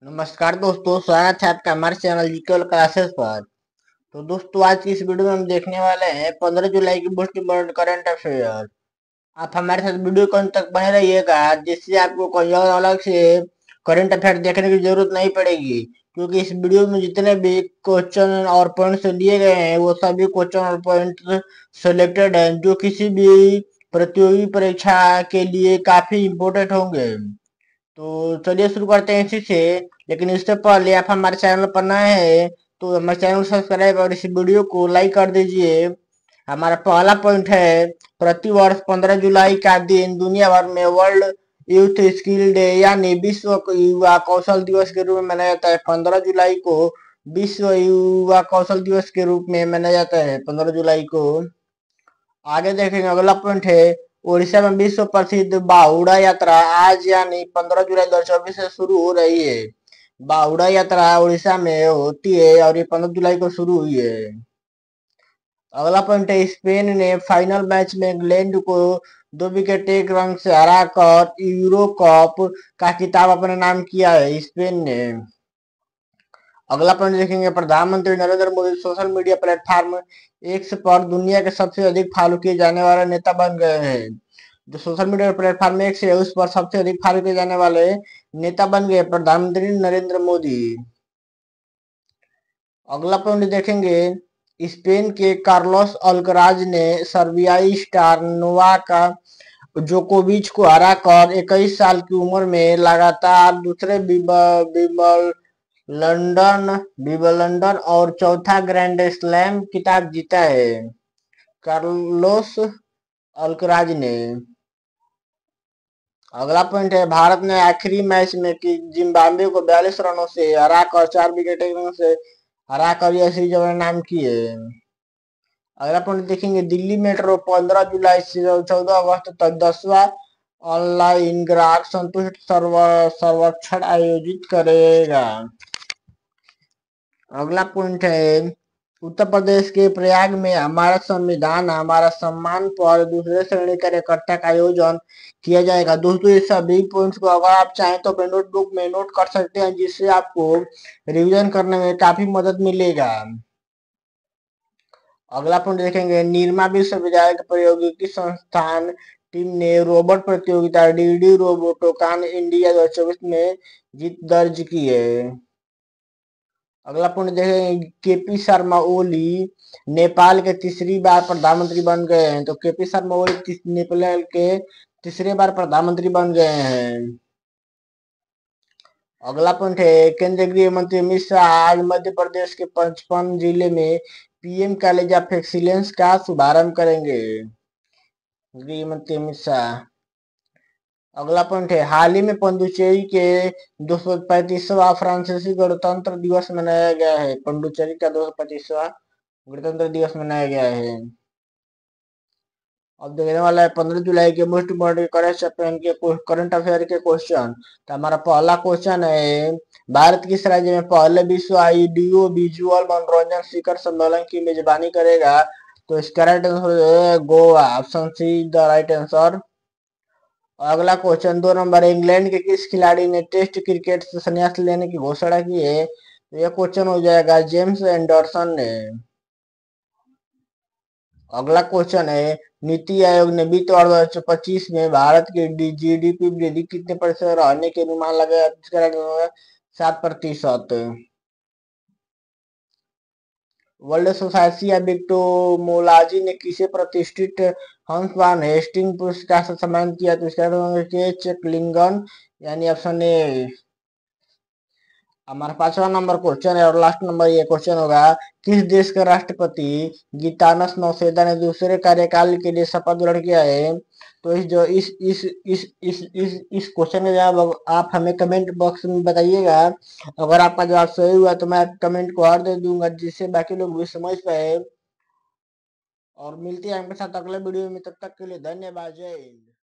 नमस्कार दोस्तों, स्वागत है आपका हमारे चैनल जीके क्लासेस पर। तो दोस्तों, आज की इस वीडियो में हम देखने वाले हैं 15 जुलाई की मोस्ट इम्पोर्टेंट करंट अफेयर। आप हमारे साथ वीडियो को अंत तक बने रहिएगा, जिससे आपको कोई और अलग से करंट अफेयर देखने की जरूरत नहीं पड़ेगी, क्योंकि इस वीडियो में जितने भी क्वेश्चन और पॉइंट्स दिए गए हैं वो सभी क्वेश्चन और पॉइंट्स सिलेक्टेड हैं, जो किसी भी प्रतियोगी परीक्षा के लिए काफी इम्पोर्टेंट होंगे। तो चलिए शुरू करते हैं इसी से। लेकिन इससे पहले आप हमारे चैनल पर नए हैं तो हमारे चैनल को सब्सक्राइब और इस वीडियो को लाइक कर दीजिए। हमारा पहला पॉइंट है, प्रतिवर्ष 15 जुलाई का दिन दुनिया भर में वर्ल्ड यूथ स्किल डे यानी विश्व युवा कौशल दिवस के रूप में मनाया जाता है। 15 जुलाई को विश्व युवा कौशल दिवस के रूप में मनाया जाता है 15 जुलाई को। आगे देखेंगे, अगला पॉइंट है, उड़ीसा में विश्व प्रसिद्ध बाहुड़ा यात्रा आज यानी 15 जुलाई 2024 से शुरू हो रही है। बाहुड़ा यात्रा उड़ीसा में होती है और ये 15 जुलाई को शुरू हुई है। अगला पॉइंट है, स्पेन ने फाइनल मैच में इंग्लैंड को 2 विकेट एक रन से हराकर यूरो कप का खिताब अपने नाम किया है स्पेन ने। अगला पॉइंट देखेंगे, प्रधानमंत्री Narendra Modi social media platform X पर दुनिया के सबसे अधिक फॉलो किए जाने वाले नेता बन गए हैं। जो सोशल मीडिया प्लेटफॉर्म एक्स है उस पर सबसे अधिक फॉलो किए जाने वाले नेता बन गए प्रधानमंत्री नरेंद्र मोदी। अगला पॉइंट देखेंगे, स्पेन के कार्लोस अल्कराज ने सर्बियाई स्टार नोवाक जोकोविच को हराकर 21 साल की उम्र में लगातार दूसरे विंबलडन और चौथा ग्रैंड स्लैम खिताब जीता है कार्लोस अल्कराज ने। अगला पॉइंट है, भारत ने आखिरी मैच में की जिम्बाब्वे को 42 रनों से हराकर 4 विकेट से हराकर यह सीरीज अपने नाम की है। अगला पॉइंट देखेंगे, दिल्ली मेट्रो 15 जुलाई से 14 अगस्त तक 10वां ऑनलाइन ग्राहक संतुष्ट सर्वेक्षण आयोजित करेगा। अगला पॉइंट है, उत्तर प्रदेश के प्रयाग में हमारा संविधान हमारा सम्मान पर दूसरे श्रेणी कार्यकर्ता का आयोजन किया जाएगा। दोस्तों, ये सभी पॉइंट्स को अगर आप चाहें तो अपने नोटबुक में नोट कर सकते हैं, जिससे आपको रिवीजन करने में काफी मदद मिलेगा। अगला पॉइंट देखेंगे, निरमा विश्वविद्यालय के प्रौद्योगिकी संस्थान टीम ने रोबोट प्रतियोगिता डीडी रोबोटोकॉन इंडिया 2024 में जीत दर्ज की है। अगला पॉइंट देखेंगे, केपी शर्मा ओली नेपाल के तीसरी बार प्रधानमंत्री बन गए हैं। तो केपी शर्मा ओली नेपाल के तीसरे बार प्रधानमंत्री बन गए हैं। अगला पॉइंट है, केंद्रीय गृह मंत्री अमित शाह आज मध्य प्रदेश के 55 जिले में पीएम कॉलेज ऑफ एक्सीलेंस का शुभारंभ करेंगे। गृह मंत्री अमित शाह। अगला पॉइंट है, हाल ही में पुडुचेरी के 235वां फ्रांसीसी गणतंत्र दिवस मनाया गया है। पुडुचेरी का 235वां गणतंत्र दिवस मनाया गया है। अब देखने वाला है 15 जुलाई के मोस्ट इम्पोर्टेंट करंट अफेयर के क्वेश्चन। तो हमारा पहला क्वेश्चन है, भारत किस राज्य में पहले विश्व ऑडियो विजुअल मनोरंजन शिखर सम्मेलन की मेजबानी करेगा? तो इसका राइट आंसर है Goa, option C the right answer. अगला क्वेश्चन 2 नंबर, इंग्लैंड के किस खिलाड़ी ने टेस्ट क्रिकेट से संन्यास लेने की घोषणा की है? तो यह क्वेश्चन हो जाएगा जेम्स एंडरसन ने। अगला क्वेश्चन है, नीति आयोग ने वित्त वर्ष 2025 में भारत की जीडीपी वृद्धि कितने प्रतिशत रहने के अनुमान लगाया? 7%। वर्ल्ड सोसाइटी ऑफ विक्टोमोलॉजी ने किसे प्रतिष्ठित हंस वान हेस्टिंग पुरस्कार से सम्मानित किया? तो इसका चेकलिंगन यानी ऑप्शन ए। हमारा 5वां नंबर क्वेश्चन है और लास्ट नंबर ये क्वेश्चन होगा, किस देश के राष्ट्रपति गीतानस नौसेना ने दूसरे कार्यकाल के लिए शपथ ग्रहण किया है? तो इस क्वेश्चन का जवाब आप हमें कमेंट बॉक्स में बताइएगा। अगर आपका जवाब सही हुआ तो मैं कमेंट को और दे दूंगा, जिससे बाकी लोग भी समझ पाए। और मिलते हैं आपके साथ अगले वीडियो में, तब तक के लिए धन्यवाद, जय हिंद।